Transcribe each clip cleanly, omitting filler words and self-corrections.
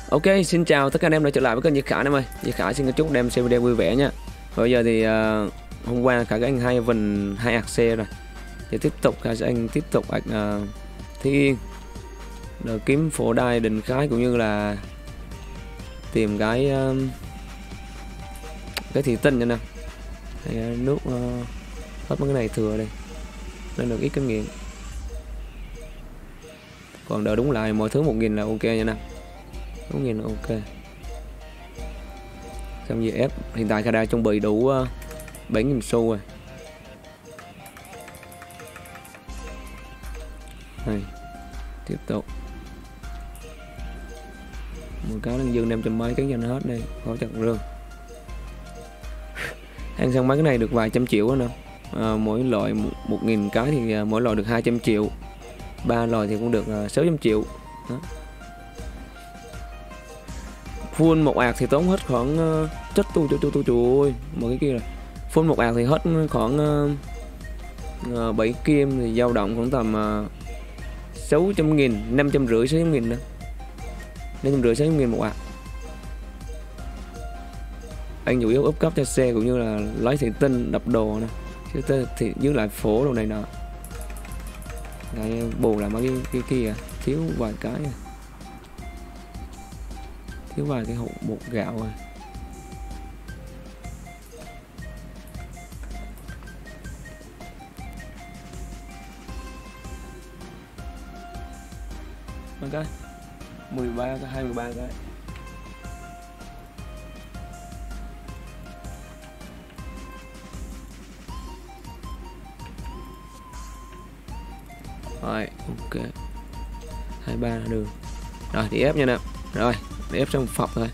Ok, xin chào tất cả anh em đã trở lại với kênh Diệt Khải em ơi. Diệt Khải xin chúc anh em xem video vui vẻ nha. Bây giờ thì hôm qua cả các anh hai vần 2 ạc xe rồi. Thì tiếp tục các anh tiếp tục ạc Thi Yên, đợi kiếm phổ đai Định Khái cũng như là tìm cái thị tinh nha nè. Nước hết mấy cái này thừa đây nên được ít kinh nghiệm. Còn đợi đúng lại mọi thứ 1000 là ok nha nè. 1000 là ok. Xong gì ép hiện tại Kada chuẩn bị đủ 7000 xu rồi. Này, tiếp tục. Một cái đang dư 500 mấy cái nhanh hết đây, khó chặt rương. Ăn xong mấy cái này được vài trăm triệu nữa. Mỗi loại 1000 cái thì mỗi loại được 200 triệu. 3 loại thì cũng được 600 triệu. Đó. Full một ạc thì tốn hết khoảng chất tu ơi, một cái kia rồi. Full một ạc thì hết khoảng 7 kim thì dao động khoảng tầm 600.000, 550, 600.000 nữa. 550, 600.000 một ạc. Anh chủ yếu úp cấp cho xe cũng như là lấy thị tinh đập đồ nè. Chứ thì dưới lại phổ đồ này nọ. Cái bù lại mấy cái kia thiếu vài cái. Thiếu vài cái hộp bột gạo rồi. Mấy cái 13 cái 23 cái. Rồi, ok. 23 là được. Rồi, đi ép nha nè. Rồi, để ép trong phọc thôi.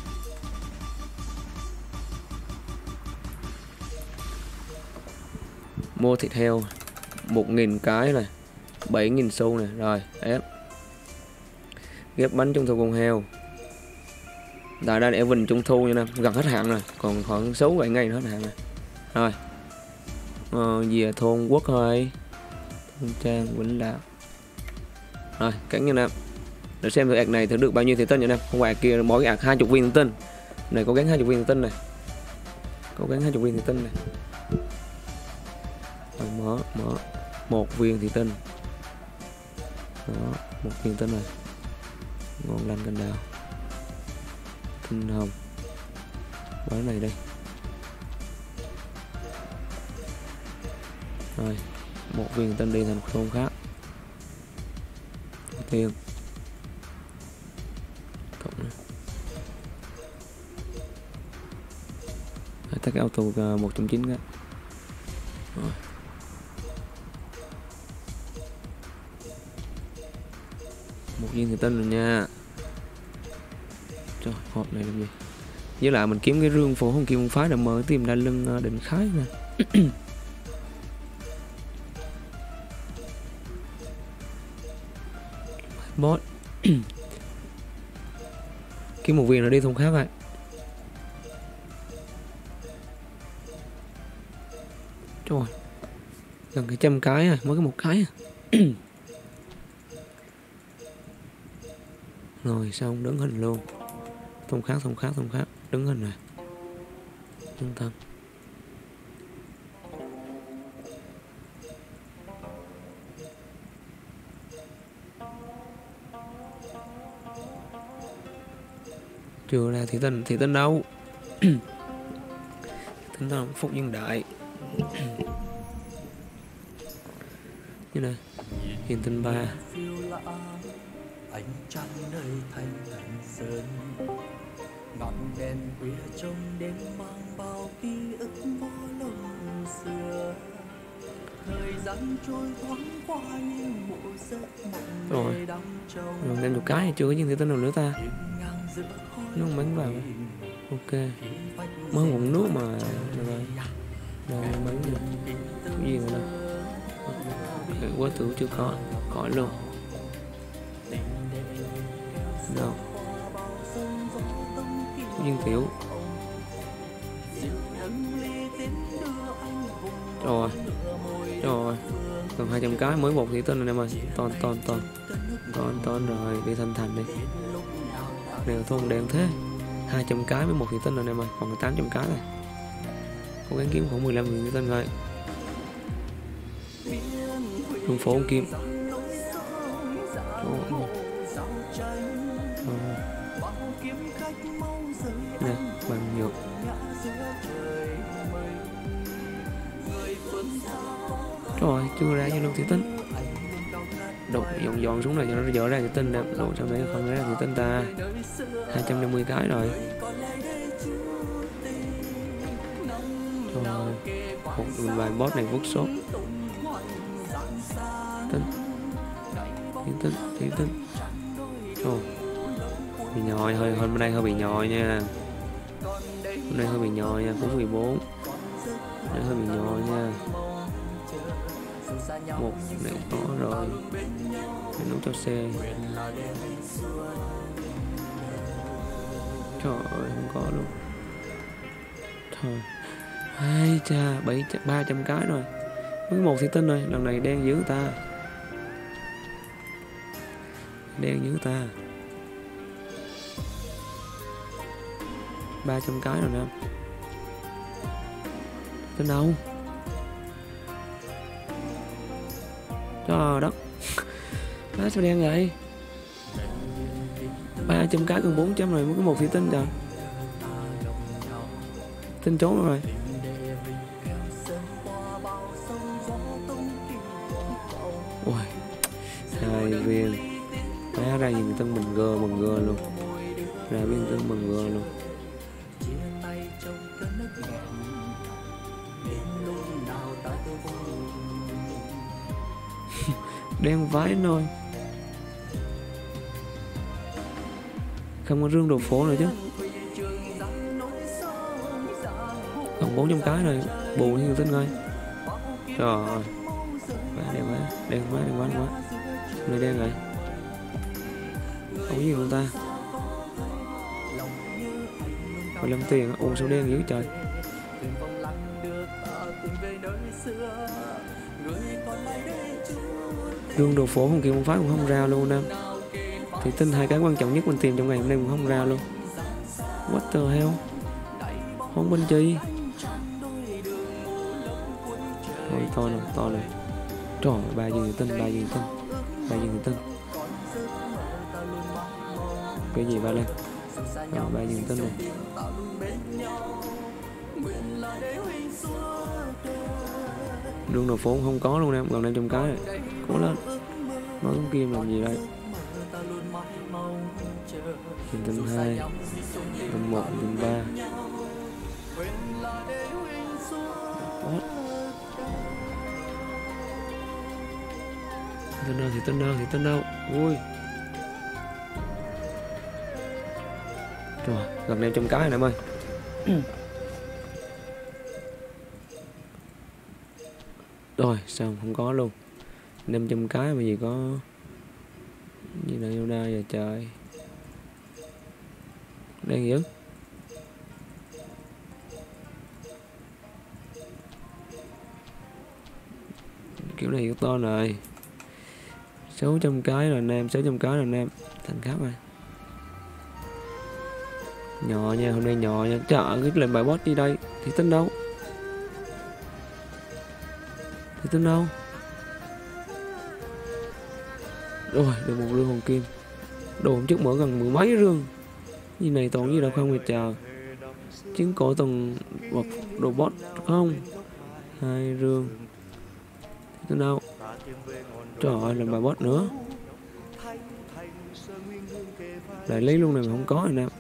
Mua thịt heo 1000 cái này, 7000 xu này. Rồi, ép. Ghép bánh trung thu con heo. Tại đây để Vinh trung thu nha nè, gần hết hạn rồi, còn khoảng 6-7 ngày nữa hết hạn rồi. Rồi. Về thôn Quốc thôi. Thôn Trang Vĩnh Lạc. Rồi, cắn nha nè. Để xem thử ạc này thử được bao nhiêu thị tinh nha nè. Không phải kia mỗi cái ạc 20 viên thị tinh. Này cố gắng 20 viên thị tinh này. Cố gắng 20 viên thị tinh này. Rồi mở 1 viên thị tinh. Đó, 1 viên thị tinh này. Ngon lành cành đào. Tinh hồng. Cái này đây. Rồi, 1 viên thị tinh đi thành thôn khác. Đầu tiên. Tắt cái auto 1.9 cái. Rồi. Một viên thì tinh rồi nha. Trời, hộp này làm gì? Với lại mình kiếm cái rương phổ không kim phái để mở tìm ra lưng Định Khái nè. Bot. Kiếm một viên nó đi thùng khác vậy. Trời, gần cái 100 cái à, mới có 1 cái à. Rồi xong đứng hình luôn. Thông khác, đứng hình này. Đứng thân. Chưa ra thị tinh đâu. Thị tinh Phúc Dương Đại. Như này hiện tinh 3. Ánh trăng nơi thành sơn, ngọn đèn khuya trong đêm mang bao ký ức vô lòng xưa. Thời gian trôi thoáng qua như một giấc mộng. Rồi đem được cái chưa có những thị tinh nào nữa ta. Nó không bắn vào. Ok. Mới một nước mà đâu bắn được. Cái gì nữa đâu. Quá tử chưa có. Khỏi luôn. Đâu. Viên tiểu. Rồi. Còn 200 cái mới một thị tinh rồi em ơi. Ton rồi đi thành đi. này thôn đen thế. 200 cái với một thủy tinh rồi em ơi, còn 800 cái rồi. Cố gắng kiếm khoảng 15 thủy tinh rồi. Đường phố kim. Nè, bằng nhược. Rồi, chưa ra cho luôn thủy tinh. Đục dọn xuống này cho nó dỡ ra thủy tinh đẹp. Đổ trong đấy không ra thủy tinh ta. 250 cái rồi. Rồi, một vài boss này workshop. Tinh. Ồ, bị nhòi, hôm nay hơi bị nhòi nha. Hôm nay hơi bị nhòi nha, phút 14. Hôm nay hơi bị nhòi nha. Một này có rồi. Để nấu cho xe. Trời ơi, không có luôn. Thôi. Hai cha, 300 cái rồi. Mới một thủy tinh rồi, lần này đen dữ ta. Đen dữ ta. 300 cái rồi nè. Tên đâu? Trời đất. Đó sao đen vậy? 300 cái còn 400 rồi, mới có một thủy tinh trời. Tinh trốn rồi. Ôi, 2 viên. Má ra nhìn tân mình gơ luôn. Ra viên tân mình gơ luôn. Đen vãi thôi. Không có rương đồ phố nữa chứ. Còn 400 cái rồi. Bù như tinh rồi. Trời ơi. Đen quá. Nơi đen rồi. Không có gì luôn ta. 15 tiền. Ủa sao đen dữ trời. Rương đồ phố không kêu một phát cũng không ra luôn em. Thì tin 2 cái quan trọng nhất mình tìm trong ngày hôm nay cũng không ra luôn. What the hell. Không bên chi. Thôi to này. Trời ơi, 3 viên tinh. Cái gì ba lên. 3 viên tinh này. Rương đồ phố không có luôn em, gần 500 cái rồi. Cố lên. Nói con kim làm gì đây? Tinh 2, tinh 1, tinh 3. Tinh đâu? Ui. Rồi, gần 500 cái rồi em ơi. Rồi, sao không có luôn. 500 cái mà gì có gì là yêu đa giờ trời. Đen dữ. Kiểu này yếu to rồi. 600 cái rồi nam, 600 cái rồi nam. Thành khác rồi. Nhỏ nha, hôm nay nhỏ nha. Trời ơi, cái lần bài boss đi đây. Thì tính đâu? Rồi, được một rương hồng kim. Đồ hôm trước mở gần 10 mấy rương. Gì này toàn gì đâu không người chờ. Chiến cổ toàn vật đồ boss không. 2 rương. Tính đâu? Trời ơi, làm bài boss nữa. Lại lấy luôn này mà không có rồi nè.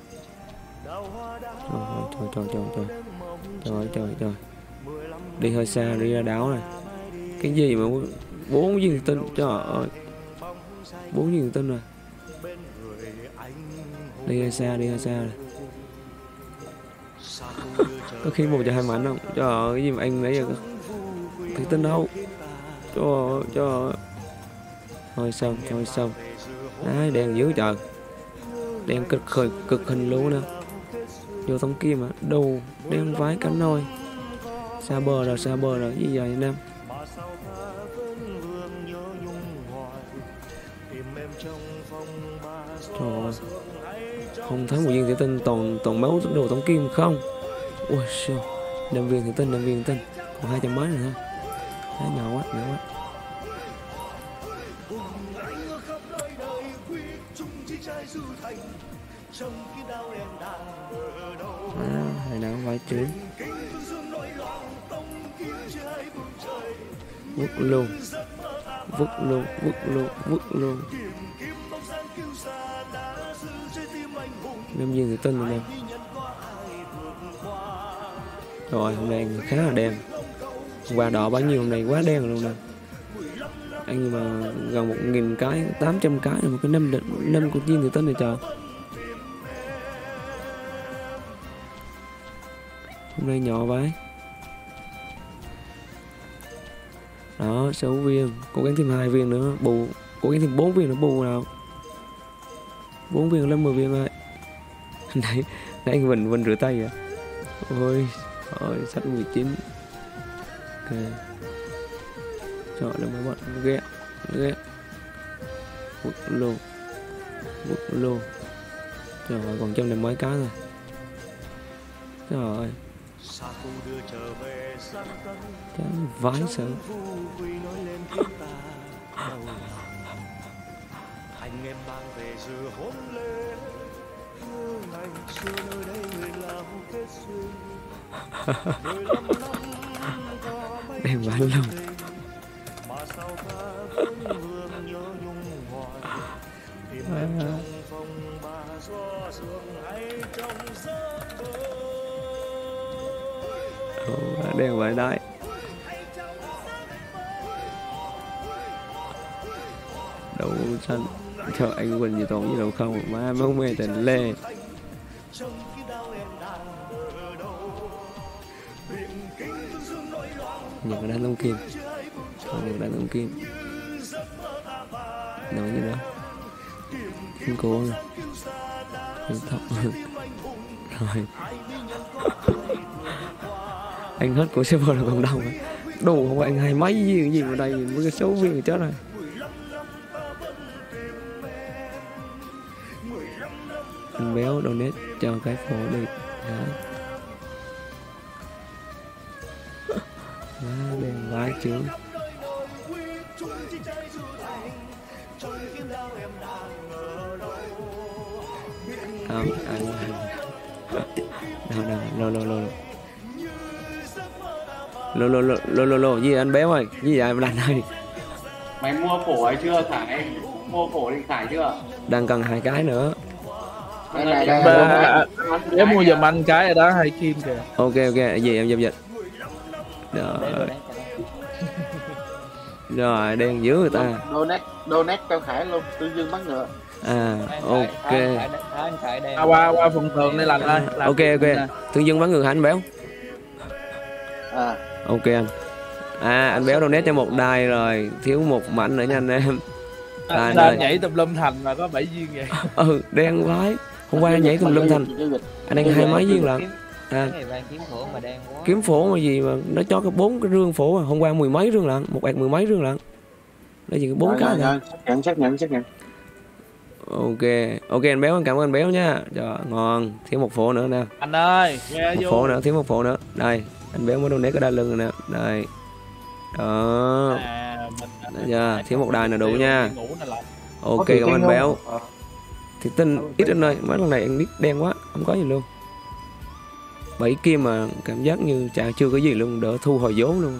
Trời. Đi hơi xa, đi ra đảo này. Cái gì mà 4 viên tinh. Trời ơi. 4 viên tinh rồi. Đi hơi xa rồi. Có khi 1 cho 2 mảnh không? Trời ơi, cái gì mà anh lấy giờ thủy tinh đâu. Trời ơi. Thôi xong. Đấy, đèn dữ trời. Đèn cực hình luôn nè. Vô tông kim à. Đồ đen vái cánh nôi. Xa bờ rồi. Gì vậy anh em? Trời ơi. Không thấy một viên thủy tinh, toàn máu đồ tống kim không. Ui sao 5 viên thủy tinh, 5 viên thủy tinh, còn 200 mấy nữa thôi. Đấy, nhỏ quá. Này nào phải chứ. Vứt luôn. 5 viên thủy tinh rồi nè. Rồi hôm nay khá là đen. Hôm qua đỏ bao nhiêu, hôm nay quá đen rồi luôn nè. Anh mà gần 1000 cái, 800 cái là một cái 5 của viên thủy tinh này trời. Hôm nay nhỏ vậy. Đó 6 viên, cố gắng thêm 2 viên nữa bù, cố gắng thêm 4 viên nữa bù nào. 4 viên lên 10 viên rồi. Nãy anh Vinh rửa tay à. Ôi sách 19. Ok. Trời ơi mấy bạn ghét. Vứt luôn. Trời ơi còn 100 mấy cái rồi. Trời ơi. Cái vãi sợ. Anh em mang về dự hôn lễ, ngày xưa nơi đây người làm kết duyên. Đêm vãi luôn. Mà sao ta vẫn vương nhớ nhung hoài, tìm em trong phòng bà gió sương hay trong giấc mơ. Đêm vãi đấy. Đấu sân chờ anh Quỳnh gì tốn gì đâu không mà không mê tình lê. Những cái đá lông kim, những đá lông kim nói như đó không cố rồi rồi anh hết của server là cộng đồng đủ không anh 2 mấy viên gì mà đây với cái số viên chết rồi. Anh béo donate cho cái phổ đi đấy. Đèn vãi chứ. Không anh lô gì anh béo ơi, gì vậy anh đàn ơi. Mày mua phổ ấy chưa Khải? Mua phổ định Khải chưa? Đang cần 2 cái nữa. Để mua giùm anh cái rồi đó, 2 kim kìa. Ok gì em giao dịch. Rồi đen dữ người ta. Donate cho Khải luôn, Tương Dương bắn ngựa. À ok. Qua phần thường đây lành ơi. Ok Tương Dương bắn ngựa hả anh béo? Ok anh. Anh béo donate cho một đài rồi, thiếu một mảnh nữa nha anh em. Anh nhảy tùm lum thành mà có 7 viên vậy. Đen vãi. Hôm qua nhảy tùm lum thành. Anh đang 2 mấy viên lận. Kiếm phổ mà gì mà nó cho cái 4 cái rương phổ à. Hôm qua 10 mấy rương lận, một ạc 10 mấy rương lận. Đây chỉ có 4 cái thôi. Xác nhận. Ok anh béo, cảm ơn anh béo nha. Trời ngon, thiếu một phổ nữa nè. Anh ơi, nghe một phổ nữa, thiếu một phổ nữa. Đây, anh béo mới donate cái đai lưng rồi nè. Đây. Đó. Dạ, thiếu một đài là đủ nha. Ok cảm ơn anh béo. Thì tin ít anh ơi, mấy lần này anh biết đen quá, không có gì luôn. 7 kim mà cảm giác như chả chưa có gì luôn, đỡ thu hồi vốn luôn.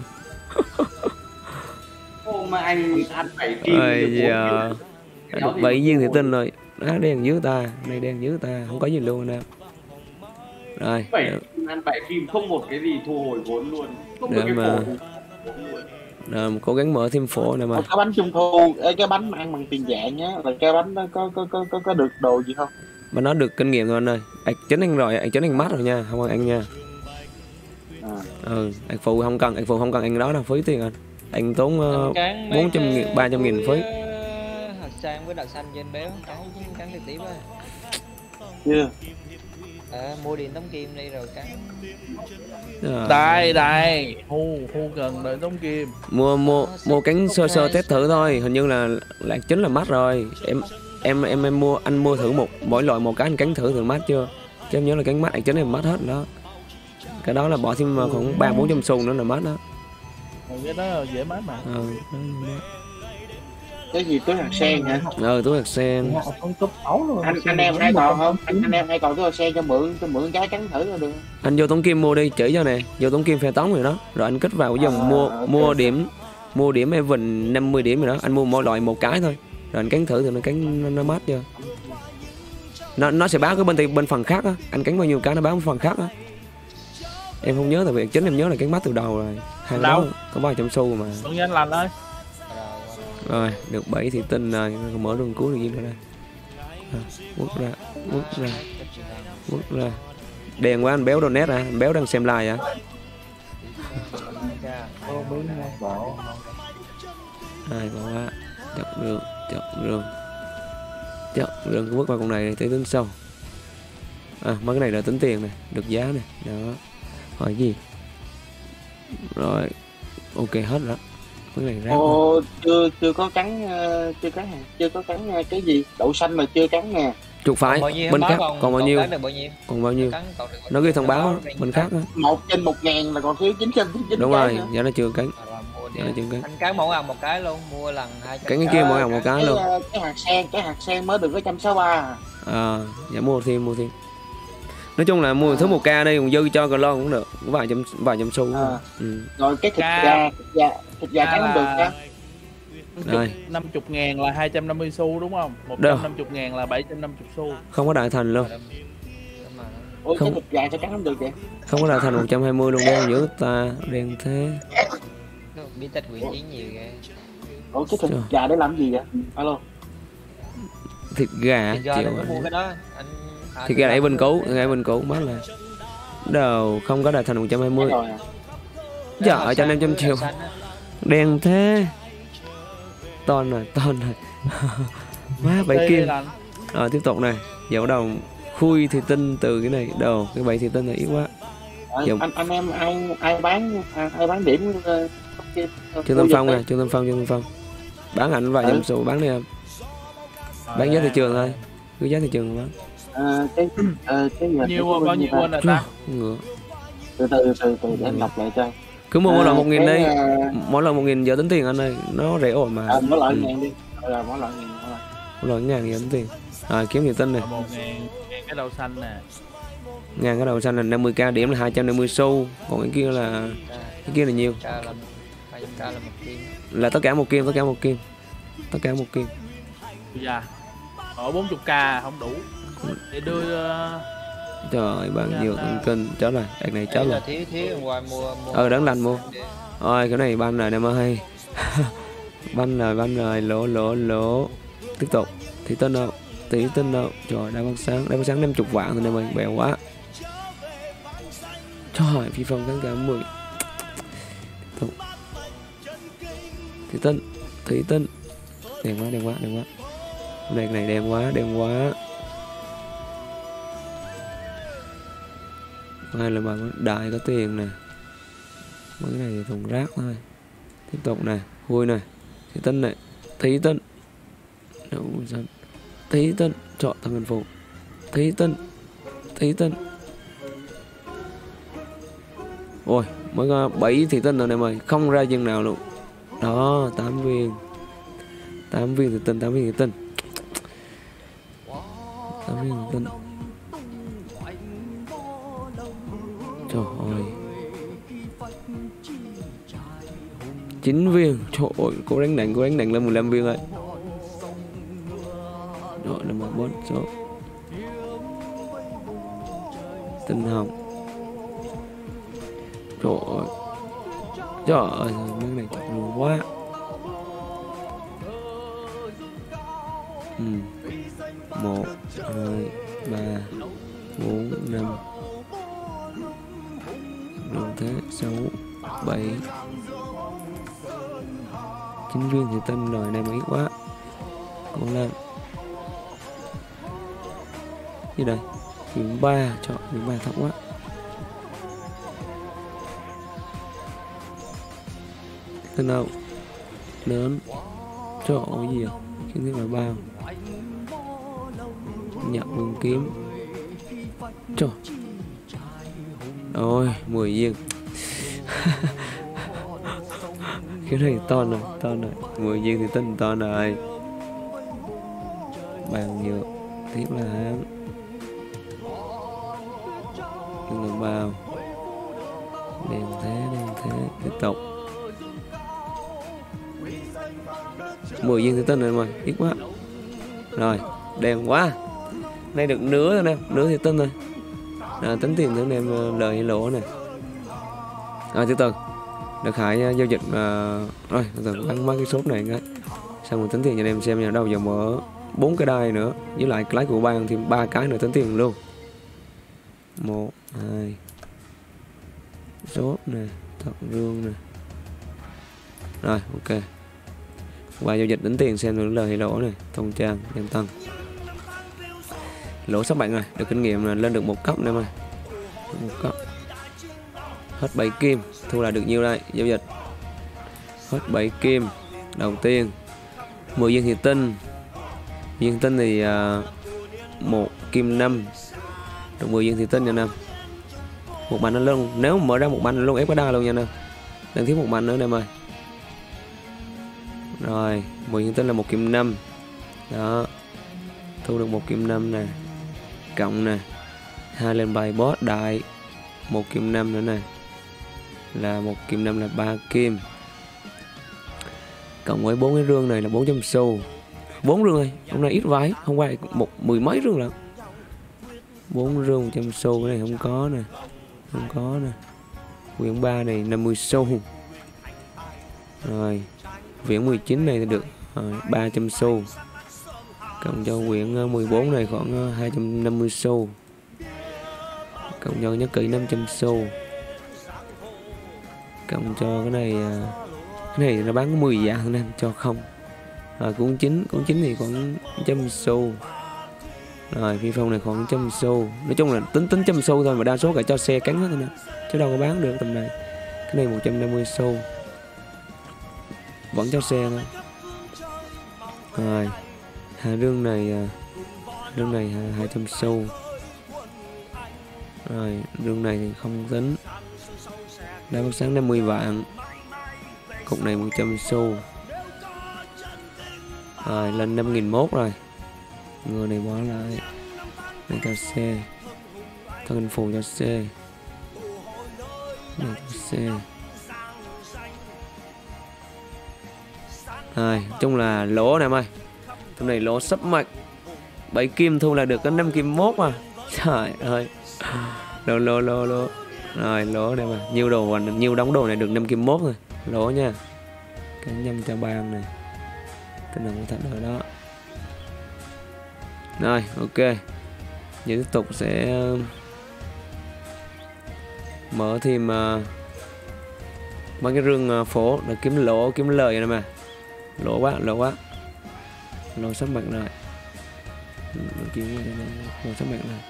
Mà anh ăn 7 kim giờ 7 viên thì tin rồi. Đó đen dưới ta, này đen dưới ta, không có gì luôn nè. Rồi. Ăn 7 kim không một cái gì thu hồi vốn luôn. Không được cái mà cố gắng mở thêm phổ này mà. Cái bánh trung thu, cái bánh mà ăn bằng tiền dạng nhá, là cái bánh nó có được đồ gì không? Mà nó được kinh nghiệm thôi anh ơi. Anh chính anh rồi, anh chính anh mát rồi nha, không cần anh nha. Anh phụ không cần, anh đó là phí tiền anh. Anh tốn 400.000, 300.000 phí. Hạt sang với đậu xanh cho anh béo, cắn trực tiếp á. Chưa. Mua điện tống kim đi rồi cắn. Đây, hu cần đợi tống kim. Mua cánh sơ test thử thôi, hình như là chính là mắt rồi. em mua, anh mua thử mỗi loại một cái, anh cắn thử mát chưa? Chứ em nhớ là cắn mát chính em mát hết đó. Cái đó là bỏ thêm khoảng 300-400 xu nữa là mát đó. Cái đó dễ mát mà. Cái gì túi hạt sen hả? Túi hạt sen. Anh em hay còn không? Anh em hay còn túi hạt sen cho mượn cái cắn thử là được. Anh vô Tống Kim mua đi, chỉ cho nè, vô Tống Kim phe tống rồi đó. Rồi anh kích vào cái dòng mua điểm Evan 50 điểm rồi đó. Anh mua mỗi loại một cái thôi. Rồi anh cắn thử thì nó cắn nó mát chưa? Nó sẽ báo cái bên phần khác á, anh cắn bao nhiêu cái nó báo phần khác á. Em không nhớ tại vì chính em nhớ là cắn mát từ đầu rồi. Hai đó có 300 xu mà. Đúng anh lành ơi. Rồi, được 7 thị tinh rồi, mở đường cuối được gì nữa đây. Quất ra. Đèn quá anh béo donate à, anh béo đang xem live à. Ai bỏ quá. Chọn đường bước vào con này tới tính sau. Mấy cái này là tính tiền này, được giá này, đó. Hỏi gì? Rồi, ok hết rồi. Cái này rác. Chưa có cắn cái gì? Đậu xanh mà chưa cắn nè. Chuột phải, bên khác còn bao nhiêu? Còn bao nhiêu? Nó ghi thông báo bên khác á. 1 trên 1.000 là còn thiếu 999. Đúng rồi, giờ nó chưa cắn. Anh cắn mỗi ăn một cái luôn, mua lần 200. Cắn cái kia mỗi ăn một cái luôn. Cái hạt sen mới được có 163. Dạ mua thêm. Nói chung là mua thứ 1k đây, còn dư cho lon cũng được, vài trăm xu. Rồi cái thịt gà cắn không được nha. 50.000 là 250 xu đúng không? 150.000 là 750 xu. Không có đại thành luôn. Ủa cái thịt gà sao cắn không được vậy? Không có đại thành 120 luôn, đen dữ ta, đen thế. Biết tách vị trí nhiều ghê. Ủa cái thịt gà để làm gì vậy? Alo. Thịt gà chịu mua cái đó. Thịt gà bên cũ mất là đầu không có đại thành 120. Dạ cho 500 triệu. Đen thế. Ton rồi. Má 7 kim. Rồi tiếp tục này, giờ bắt đầu khui thì tinh từ cái này, cái 7 thì tinh này ít quá. Anh em ai bán điểm Trương Tâm Phong nè, Trương Tâm Phong. Bán ảnh vài trăm xu bán đi em. Bán giá thị trường thôi. Cứ giá thị trường bán. Cái nhiều bao nhiêu quên rồi ta? Ngựa. Từ để anh đọc lại cho. Cứ mua mỗi lần 1.000 đi. Mỗi lần 1.000 giờ tính tiền anh ơi, nó rẻ ổn mà. Mỗi lần 1.000 đi. Mỗi lần 1.000 giờ tính tiền. Rồi kiếm nhiều tinh này. 1.000 cái đầu xanh nè. Ngàn cái đầu xanh là 50k điểm là 250 xu, còn cái kia là nhiêu? Là tất cả một kim. Dạ. Ở 40k không đủ. Để đưa trời ơi, bao nhiêu thông tin chết rồi, đợt này chết rồi. Thiếu ngoài mua. Đáng lành mua. Ôi cái này ban rồi em ơi. Ban rồi, lỗ. Tiếp tục. Thì tên đâu? Trời, đá bắn sáng 50 vạn thôi em ơi, bèo quá. Trời, phi phong cắn cả 10. Tiếp tục. Thì tên. Đen quá. Đèn này đen quá. Hay là bằng đại có tiền nè. Mấy cái này thì thùng rác thôi. Tiếp tục nè, vui nè. Thí tinh. Thí tinh, chọn thằng ngân phụ. Thí tinh. Ôi, mới có 7 thí tinh rồi này mày, không ra chừng nào luôn. Đó, 8 viên thí tinh. 8 viên thí tinh. Trời ơi. 9 viên. Trời ơi, cố đánh nặng lên 15 viên rồi. Rồi là 14 số. Tinh hồng. Trời ơi, mấy này chọc luôn quá. 1, 2, 3, 4, 5. Rồi thế 6, 7, 9 viên thì tinh rồi, này mà ít quá. Còn lên như đây, điểm 3, chọn điểm 3 thấp quá. Tinh đâu lớn, trời ơi gì à, kiến thức là bao. nhận vương kiếm. Trời ôi 10 viên. Cái này to rồi, 10 viên thì tinh to rồi. Bàn nhựa tiếp là hám, nhưng lượng bao đèn thế tiếp tục 10 viên thì tinh rồi mà ít quá rồi, đèn quá. Nay được nửa rồi nè, nửa thì tinh rồi. Tính tiền nữa em lời hay lỗ này. Từ từ được Khải giao dịch rồi từ từ bắn mấy cái shop này cái xong rồi tính tiền cho anh em xem nhà đâu giờ mở 4 cái đai nữa với lại cái của ban thêm 3 cái nữa tính tiền luôn. 1 2 shop nè, thật rương nè. Rồi ok, qua giao dịch tính tiền xem được lời hay lỗ này. Thông trang em tăng lỗ sắp bạn rồi, được kinh nghiệm là lên được 1 cấp nữa mà. 1 cấp hết 7 kim, thu lại được nhiêu đây? Giao dịch hết 7 kim. Đầu tiên 10 viên thủy tinh. Viên tinh thì 1 kim 5 được 10 viên thủy tinh nha nam. Một mạnh nó luôn, nếu mở ra một mạnh luôn ép cái đa luôn nha nam. Đang thiếu một mạnh nữa em ơi. Rồi 10 viên tinh là 1 kim 5 đó, thu được 1 kim 5 nè, cộng nè 2 lên bài boss đại 1 kim 5 nữa nè, là 1 kim 5 là 3 kim, cộng với 4 cái rương này là 400 xu. 4 rương này hôm nay ít vái, hôm qua mười mấy rương lận. 4 rương 100 xu, cái này không có nè, không có nè. Quyển 3 này 50 xu. Rồi quyển 19 này thì được 300 xu, cộng cho quyển 14 này khoảng 250 xu, cộng cho nhất kỹ 500 xu, cộng cho cái này nó bán có 10 dạ thôi nên cho không. Rồi cuốn 9 thì khoảng 100 xu. Rồi phi phong này khoảng 100 xu. Nói chung là tính 100 xu thôi mà đa số cả cho xe cắn hết thôi nè, chứ đâu có bán được tầm này. Cái này 150 xu vẫn cho xe thôi. Rồi rương này 200 xu. Rồi rương này thì không tính. Đá phát sáng 50 vạn, cục này 100 xu. Rồi lên 5.001 rồi. Người này bỏ lại này cho xe, thân hình phù cho xe, này cho xe. Rồi chung là lỗ này em ơi, tụi này lỗ sắp mạch. 7 kim thu là được có 5 kim 1 à. Trời ơi, lỗ rồi lỗ này mà nhiêu đồ và nhiêu đóng đồ này được 5 kim 1 rồi, lỗ nha. Cái nhâm cho bàn này tên là thật rồi đó. Rồi ok, giờ tiếp tục sẽ mở thêm mấy cái rương phố để kiếm lỗ, kiếm lời này mà. Lỗ quá lỗ sắp mặt rồi, lỗ sắp mặt rồi.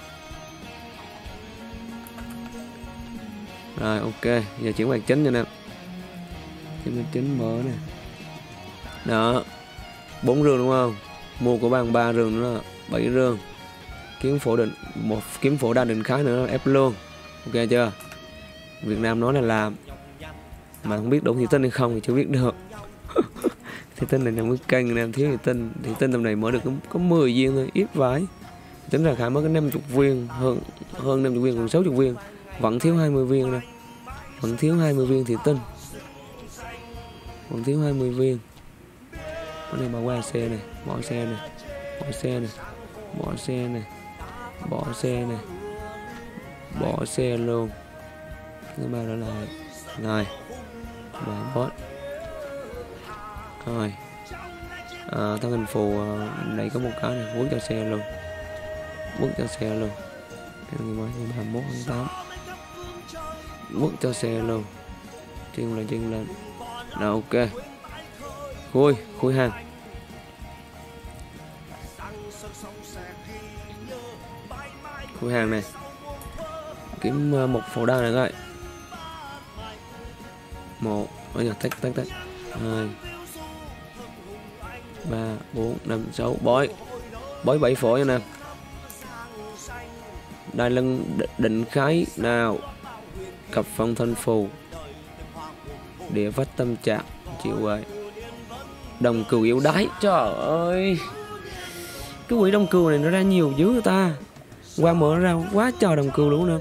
Rồi ok, giờ chuyển mặt chính cho nè, chuyển mặt chính mở nè. Đó 4 rương đúng không, mua của bạn 3 rương nữa, 7 rương. Kiếm phổ định, một kiếm phổ đa định khái nữa ép luôn. Ok chưa? Việt Nam nói là làm, mà không biết đúng thì tinh hay không thì chưa biết được. Thì tinh này nằm cái kênh em thiếu thì tinh tầm này mở được có 10 viên thôi, ít vái. Tính ra Khải mới có 50 viên, hơn 50 viên, còn 60 viên, vẫn thiếu 20 viên đâu, vẫn thiếu 20 viên thì tinh, vẫn thiếu 20 viên. Cái này bỏ qua xe này, bỏ xe này, bỏ xe này, bỏ xe này, bỏ xe này, bỏ xe luôn. Thứ ba đó là rồi bỏ bot. Rồi thân hình phù này có một cái này, quất cho xe luôn, quất cho xe luôn. Cái ngày mới 21 tháng 8 quất cho xe luôn, chân lên. Rồi ok, khui hàng. Khui hàng này, kiếm một phổ đa này coi. 1 ở nhà tách 2 3 4 5 6 bói 7 phổ nha nè. Đai lưng định khái nào. Cặp phong thân phù. Địa vách tâm trạng. Chịu vậy. Đồng cừu yếu đái. Trời ơi. Cái quỷ đồng cừu này nó ra nhiều dữ người ta. Qua mở ra quá trời đồng cừu luôn nè.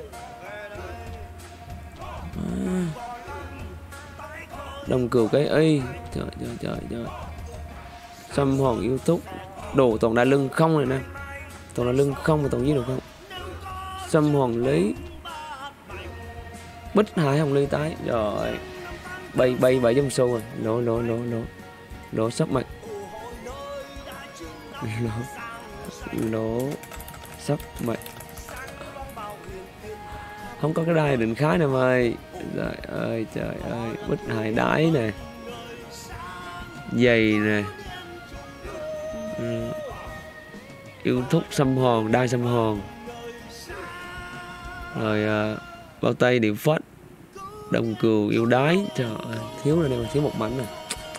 Đồng cừu cái y. Trời. Xăm hòn yêu thúc. Đồ toàn đai lưng không này nè. Toàn đai lưng không mà toàn giết được không. Xăm hòn lý. Bích hải hồng ly tái. Rồi. Bay 7 xu rồi. Lỗ sắp mạch. Lỗ sắp mạch. Không có cái đai định khái nè mày. Trời ơi. Bích hải đái nè. Giày nè. Yêu thúc xăm hòn. Đai xăm hòn. Rồi bao tay điểm phết. Đồng cừu yêu đái. Trời ơi. Thiếu rồi đây mà thiếu một mảnh nè.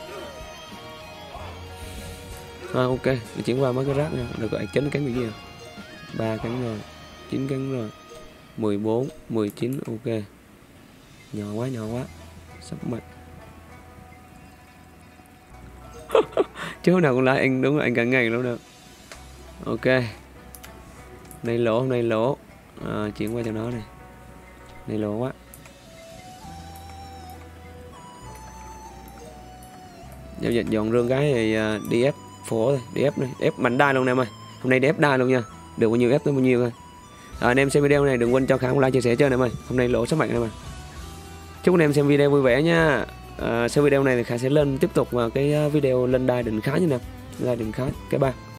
Ok, để chuyển qua mấy cái rác nha. Được rồi, 9 cánh gì vậy? 3 cánh rồi, 9 cánh rồi. 14, 19, ok. Nhỏ quá. Sắp mặt. Chứ hôm nào cũng lại anh đúng là anh cả ngày luôn đâu. Ok. Này lỗ. Chuyển qua cho nó này. Này lỗ quá. Giao dịch dọn rương cái thì đi ép phổ thôi, đi ép này, ép mạnh đai luôn em ơi. Hôm nay đi ép đai luôn nha. Được bao nhiêu ép tới bao nhiêu thôi. Anh em xem video này đừng quên cho Khải một like chia sẻ cho em ơi. Hôm nay lỗ sắp mạnh em ơi. Chúc anh em xem video vui vẻ nha. Sau video này thì Khải sẽ lên tiếp tục vào cái video lên đai định khái như nè. Đai định khái cái 3.